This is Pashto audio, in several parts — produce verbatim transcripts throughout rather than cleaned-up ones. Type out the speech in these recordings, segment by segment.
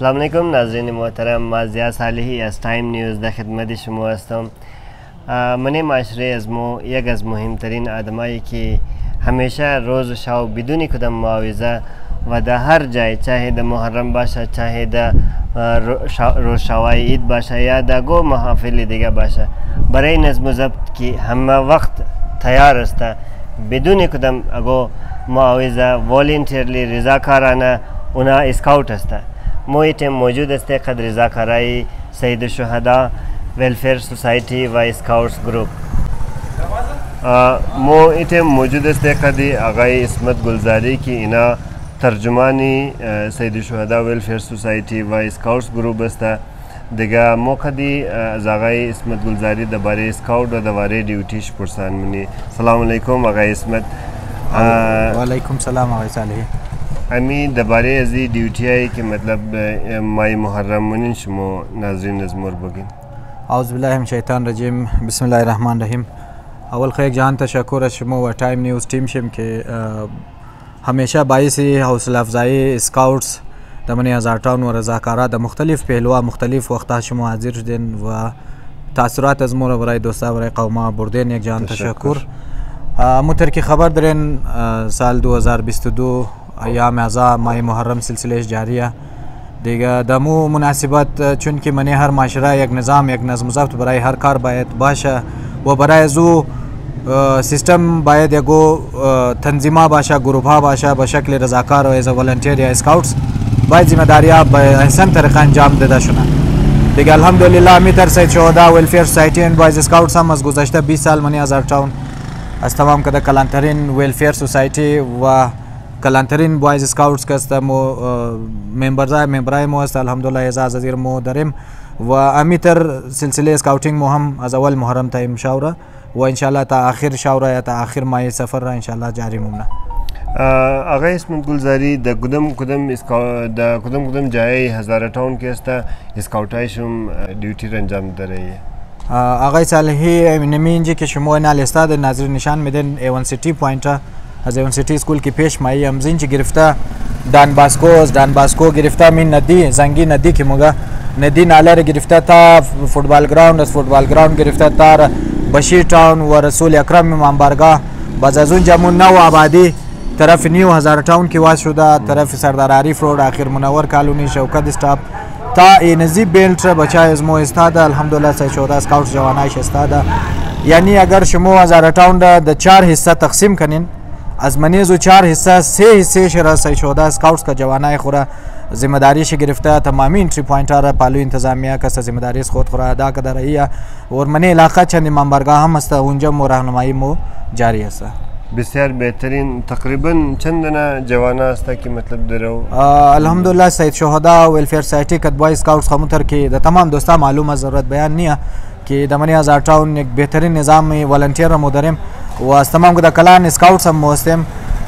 السلام علیکم ناظرین محترم، ما ضیاء صالحی از تایم نیوز در خدمت شما هستم. من معاشره از ما یک از مهمترین آدمایی که همیشه روز و شب بدون کدام معاوضه و در هر جای، چاهه در محرم باشه، چاهه در روزشوای عید باشه یا در گو محافل دیگه باشه، برای نظم و ضبط که همه وقت تیار است بدون کدام اگو معاوضه والنتیرلی رضاکارانه اونا اسکاوت است. ما ایتم موجود است قد رضاکارای سید الشهدا ویلفیر سوسایتی و اسکاوتس گروپ. ما ایتم موجود است قد آقای اسمت گلزاری که اینا ترجمانی سید الشهدا ویلفیر سوسایتی و اسکاوتس گروپ است. دیگه ما کدی از آقای اسمت گلزاری درباره اسکاوت و درباره دیوتیش پرسان منی. سلام علیکم آقای اسمت. و علیکم سلام آقای صالحی. امی درباره از این دیوتی هایی که مطلب مای محرم منین شما ناظرین از مور بگین. اعوذ بالله من شیطان رجیم. بسم الله الرحمن الرحیم. اول خیلی جان تشکر از شما و تایم نیوز تیم شم که همیشه باعث حوصله افزایی اسکاوتس دمنی هزار تاون و رضاکارا در مختلف پهلوها مختلف وقتها شما حاضر شدین و تاثیرات از مور برای دوستا برای قوما بردین. یک جان تشکر. متر کی خبر درین سال دو هزار و بیست و دو ایام ازا ماه محرم سلسله جاریه دیگه دمو مناسبت، چون که منی هر معاشره یک نظام یک نظم و ضبط برای هر کار باید باشه و برای زو سیستم باید یکو تنظیما باشه، گروپ ها باشه به شکل رضاکار و از والنتیر یا اسکاوتس باید ذمہ داری‌ها به احسن طریقه انجام داده شونه. دیگه الحمدلله میتر سید شهدا ویلفیر سوسایتی اند بایز اسکاوتس هم از گذشته بیست سال منی هزار تاون از تمام کده کلانترین ویلفیر سوسایتی و کلانترین بایز اسکاوتس که است مو ممبرای ممبرای مو است الحمدلله اعزاز ازیر مو داریم و امیتر سلسله اسکاوتینگ مو هم از اول محرم تا مشاوره و ان شاء الله تا آخر شاوره یا تا آخر ماه سفر را ان شاء الله جاری مونه. آقای اسمت گلزاری در کدام کدام اسکا در کدام کدام جای هزار تاون که است اسکاوتایشم دیوتی را انجام داره؟ آقای صالحی نمینجی که شما این استاد ناظر نشان میدن ایوان سیتی پوینت از ایوان سیتی اسکول کی پیش مایی همزین چی گرفته دان باسکو از دان باسکو گرفته من ندی زنگی ندی که موگه ندی ناله را گرفته تا فوتبال گراوند از فوتبال گراوند گرفته تا بشیر تاون و رسول اکرم امام بارگاه باز از اون جمون نو آبادی طرف نیو هزار تاون کی واس شده، طرف سردار عارف روड آخر منور کالونی شوکت استاپ تا اینزی بیلت بچای از مو استاد الحمدلله سید شهدا اسکاوتس جوانایش استاد. یعنی اگر شما هزار تاون د چهار حصہ تقسیم کنین از منیزو چهار حصہ سه حصے شرا سید شهدا اسکاوتس کا جوانای خورا ذمہ داری ش گرفته تمامی انٹری پوائنٹ را پالو انتظامیہ کا ذمہ داری خود خورا ادا کر رہی ہے اور من علاقہ چند امام بارگاه هم است اونجا مو راهنمایی مو جاری است. بسیار بهترین. تقریبا چند دانه جوانا است که مطلب درو؟ الحمدلله سید شهدا ویلفیر سوسایتی کدبای اسکاوتس خموتر که د تمام دوستا معلومه ضرورت بیان نیه که د منی هزار تاون یک بهترین نظام والنتیر مو داریم و از تمام د کلان اسکاوتس هم موستم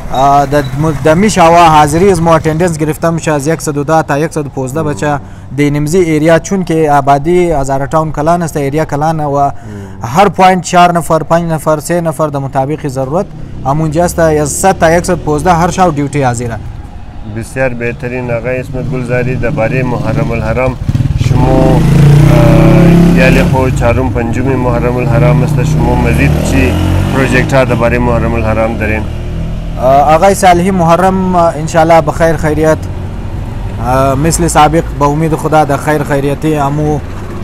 د میشاوا حاضری از مو اٹینڈنس گرفتم ش از صد و ده تا صد و پانزده بچه د نمزی ایریا، چون که آبادی هزار تاون کلان است ایریا کلان و هر پوینت چهار نفر پنج نفر سه نفر د مطابق ضرورت همونجا است از صد تا صد و پانزده هر شاو ډیوټي حاضره. بسیار بهترین. آقای اسمت گلزاری درباره محرم الحرام شما یالی خو چهارم پنجم محرم الحرام است، شما مزید چی پروژکت ها درباره محرم الحرام دارین؟ آقای صالحی محرم انشاءالله بخیر خیریت مثل سابق به امید خدا د خیر خیریتی امو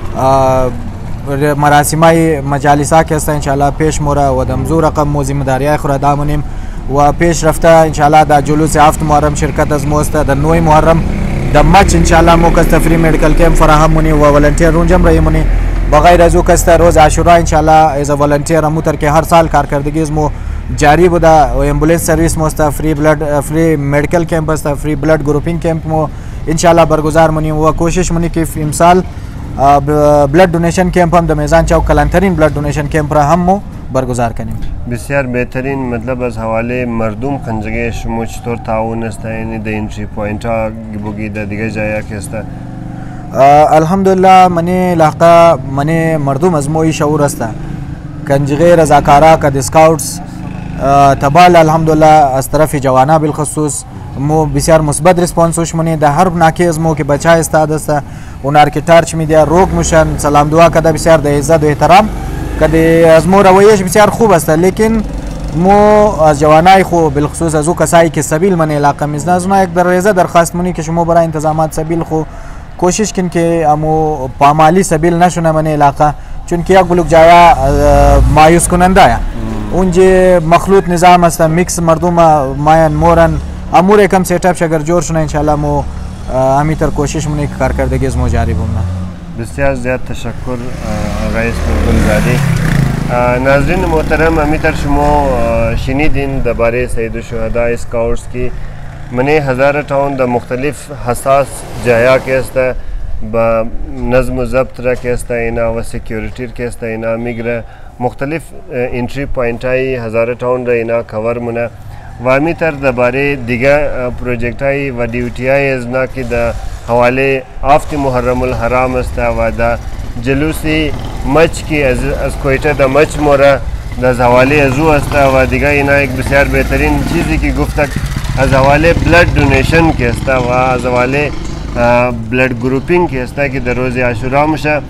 مراسمای مجالسا که است انشاءالله پیش موره و دمزو رقم مو ذمہ داریای خورا دامونیم و پیش رفته انشاءالله د جلوس هفت محرم شرکت از موست د نوی محرم د مچ انشاءالله مو کست فری میډیکل کیمپ فراهم مونی و ولنتیر رونجم رای مونی بغیر از او کست روز عاشورا انشاءالله از ولنتیر مو تر که هر سال کارکردگی مو جاری بوده و امبولانس سرویس موست فری بلد فری میډیکل کیمپ است فری بلد گروپینگ کیمپ مو انشاءالله برگزار مونی و کوشش مونی که امسال بلد دونیشن کیمپ هم د میزان چوک کلانترین بلد دونیشن کیمپ را هم مو برگزار کنیم. بسیار بهترین. مطلب از حواله مردم خنجگی شما چطور تعاون است؟ یعنی د انتری پوینت ها بگی د دیگه جایا که است؟ الحمدلله منی لاقا منی مردم از موی شعور است کنجگی رضاکارا که اسکاوتس تبال الحمدلله از طرف جوانا بالخصوص مو بسیار مثبت ریسپانس شمونه در هر ناکی از مو که بچه استاد است اونار که تارچ میدیا روگ میشن سلام دعا کده بسیار در عزت و احترام کده از مو رویش بسیار خوب است لیکن مو از جوانای خو بالخصوص از او کسایی که سبیل من علاقه میزنه از اونها یک دروازه درخواست مونی که شما برای انتظامات سبیل خو کوشش کن که امو پامالی سبیل نشونه من علاقه چون که یک بلوک جایا مایوس کننده است اونجا مخلوط نظام است میکس مردم ماین مورن امور کم سیت اپ اگر جور شونه ان شاء الله مو همیتر کوشش مونی که کارکردگی از مو جاری بمونه. بسیار زیاد تشکر آقای اسماعیل زادی. ناظرین محترم همیتر شما شنیدین درباره سید الشهدا اسکاؤٹس کی منی هزار ٹاؤن د مختلف حساس جایا که است با نظم و ضبط را که است اینا و سکیوریتی که است اینا میگره مختلف انتری پوینت های هزار ٹاؤن را اینا کور مونه و همیتر درباره دیگه پروژکت های و ڈیوٹی های ازنا که در حواله آفت محرم الحرام است و در جلوسی مچ کی از از کویته د مچ موره از حواله ازو است و دیگه اینا یک بسیار بهترین چیزی که گفته از حواله بلد دونیشن که است و از حواله بلد گروپینگ که است که در روز عاشورا میشه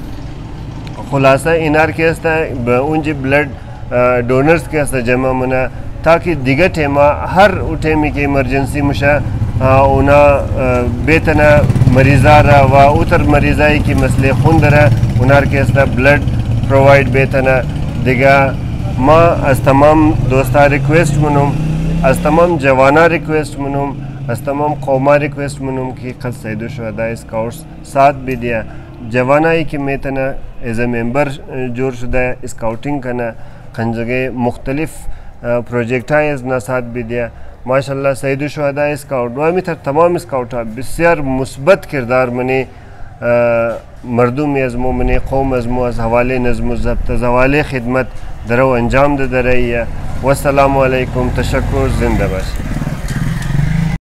خلاصه اینار که است به اونجا بلد دونرز که است جمع مونه تاکه دیگه تیما هر او تیمی که ایمرجنسی میشه اونا بیتنه مریضا را و اوتر مریضایی که مسئله خون داره اونار که است بلد پروواید بیتنه دیگه ما از تمام دوستا ریکویست منم از تمام جوانا ریکویست منم از تمام قوما ریکویست منم که خود سید الشهدا اسکاؤٹس ساتھ بدیا جوانایی که میتنه از ممبر جور شده اسکاؤٹینگ کنه خنجگه مختلف پروژکت های از نسات بدیا ماشاءالله سید الشهدا اسکاؤٹ و همیتر تمام اسکاؤٹ ها بسیار مثبت کردار منی مردمی از مو منی قوم از مو از حواله نظم و ضبط از حواله خدمت درو انجام ده دره و السلام علیکم تشکر زنده باشید.